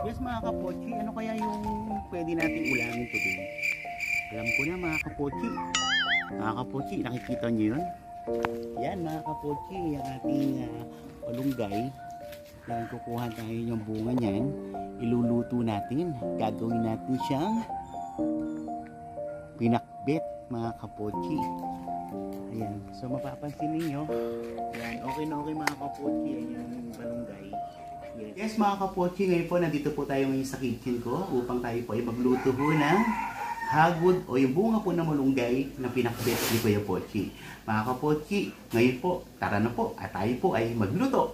Yes mga kapochi, ano kaya yung pwede nating ulamin today? Alam ko na mga kapochi. Mga kapochi, nakikita nyo yun? Yan mga kapochi, yung ating malunggay. Yan, kukuha tayo yung bunga niyan. Iluluto natin. Gagawin natin siyang pinakbet mga kapochi. Ayan, so mapapansin ninyo. Yan, okay na okay mga kapochi. Ayan, yung malunggay. Yes mga kapochi, ngayon po nandito po tayo ngayon sa kitchen ko upang tayo po ay magluto po ng hagod o yung bunga po ng malunggay na pinakbet ni Kuya Pochi. Mga kapochi, ngayon po, tara na po at tayo po ay magluto.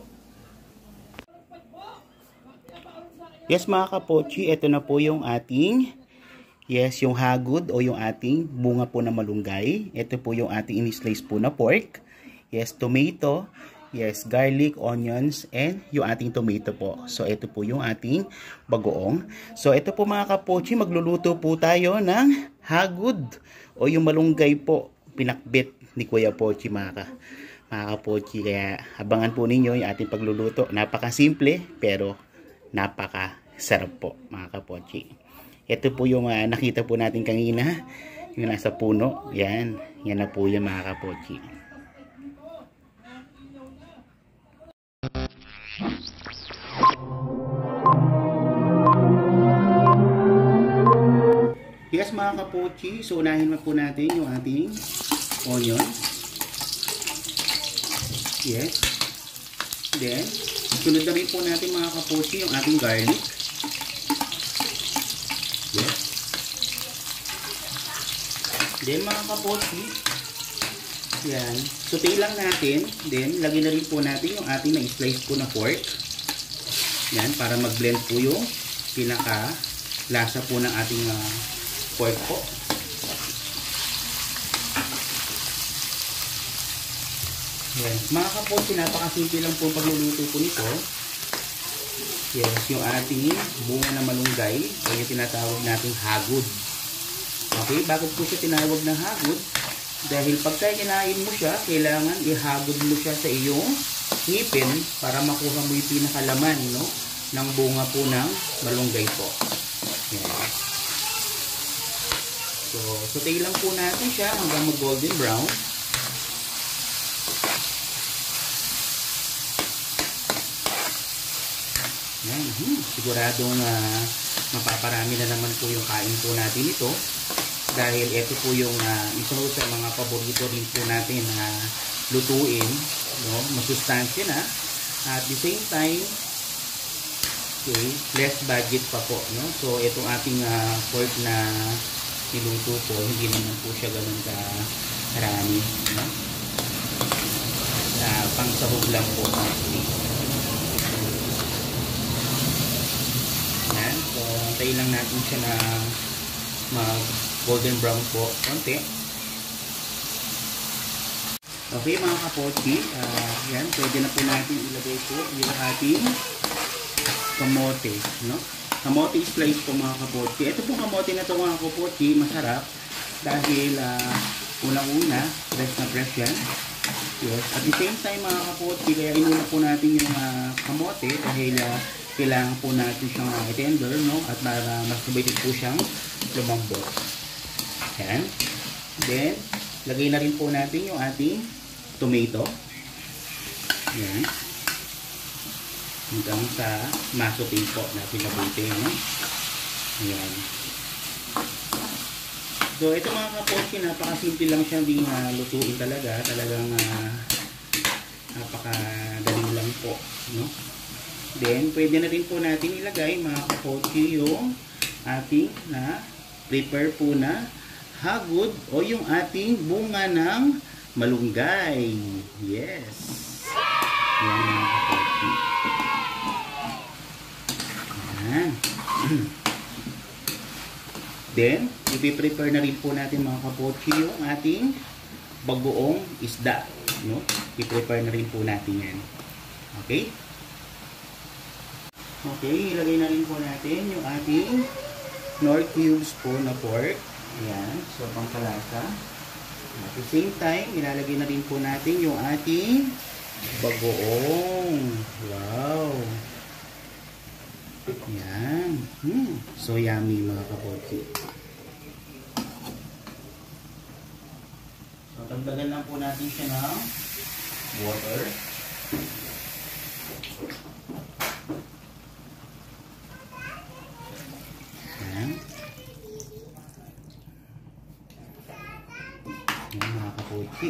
Yes mga kapochi, ito na po yung ating yung hagod o yung ating bunga po ng malunggay. Ito po yung ating in-slice po na pork. Yes, tomato. Yes, garlic, onions, and yung ating tomato po. So, ito po yung ating bagoong. So, ito po mga kapochi, magluluto po tayo ng hagod o yung malunggay po, pinakbet ni Kuya Pochi mga kapochi. Kaya, abangan po ninyo yung ating pagluluto. Napaka-simple, pero napaka-sarap po mga kapochi. Ito po yung nakita po natin kanina, yung nasa puno. Yan na po yung mga kapochi. Yes mga kapochi, so unahin na po natin yung ating onion. Yes. Then, sunod na rin po natin mga kapochi yung ating garlic. Yes. Then mga kapochi, yan, sauté lang natin. Then, lagyan na rin po natin yung ating na-slice po na pork. Yan, para mag-blend po yung pinaka-lasa po ng ating pork po. Yan. Mga kapochi, napakasimple lang po pagluluto po nito. Yes, yung ating bunga na malunggay, o yung tinatawag nating hagod. Okay, bakit po siya tinawag na hagod? Dahil pagka kinain mo siya, kailangan ihagod mo siya sa iyong ngipin para makuha mo yung pinakalaman, no, ng bunga po ng malunggay po. Yan. So, sauté lang po natin siya hanggang mag-golden brown. Yan. Siguradong mapaparami na naman po yung kain po natin ito. Dahil ito po yung isa sa mga paborito rin po natin na lutuin. No? Masustansya na. At the same time, okay, less budget pa po. No? So, itong ating pork na niluto po, hindi naman po siya ganun karami. No? Pang sahog lang po. Yan. So, antayin lang natin siya na mag-golden brown po. Konti. Okay mga kapochi. Yan. Pwede na po natin ilagay po yung ating kamote. No? Kamote slice po mga kapochi. Ito pong kamote na ito mga kapochi, masarap dahil unang-una, fresh na fresh yan. Yes. At the same time mga kapochi, kaya inuna po natin yung kamote dahil kailangan po natin siyang i-tender, no? At para mas mabitin po siyang lumambot. Yan. Then, lagay na rin po natin yung ating tomato. Yan. Hanggang sa masutin po natin mabuti, no? Ayan. So, ito mga kapochi, napakasimple lang siya din lutuin talaga. Talagang napakadali lang po, no? Then, pwede na rin po natin ilagay mga kapochi yung ating prepare po na hagod o yung ating bunga ng malunggay. Yes. Yan mga kapochi. Then, ipiprepare na rin po natin mga kapochi yung ating bagoong isda. No? Iprepare na rin po natin yan. Okay? Okay, ilagay na rin po natin yung ating Knorr cubes po na pork. Ayan, so pangkalasa. At the same time, ilalagay na rin po natin yung ating bagoong. Wow! Yan. So yummy mga kapochi. So dagdagan lang po natin siya ng water. Ayan. Ayan mga kapochi.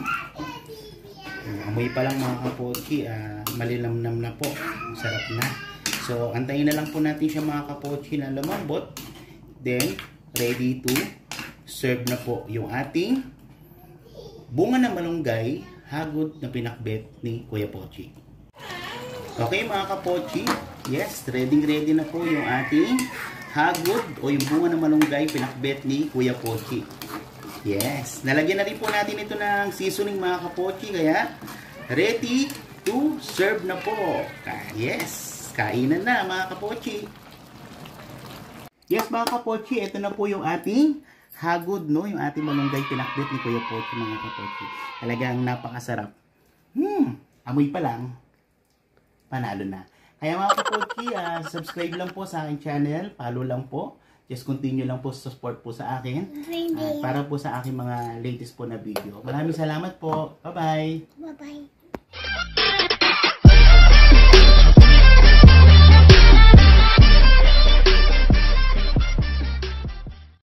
Amoy pa lang mga kapochi, malinamnam na po. Sarap na. So, antayin na lang po natin siya mga kapochi na lumambot. Then, ready to serve na po yung ating bunga ng malunggay, hagod na pinakbet ni Kuya Pochi. Okay mga kapochi, yes, ready na po yung ating hagod o yung bunga ng malunggay pinakbet ni Kuya Pochi. Yes, nalagyan na rin po natin ito ng seasoning mga kapochi, kaya ready to serve na po. Yes, kainan na mga kapochi. Yes mga kapochi, ito na po yung ating hagod, no? Yung ating malunggay pinakbet ni Kuya Pochi mga kapochi. Talagang napakasarap. Amoy pa lang, panalo na. Kaya mga kapochi, subscribe lang po sa aking channel, follow lang po. Just continue lang po sa support po sa akin. Para po sa aking mga latest po na video. Maraming salamat po. Bye-bye. Bye-bye.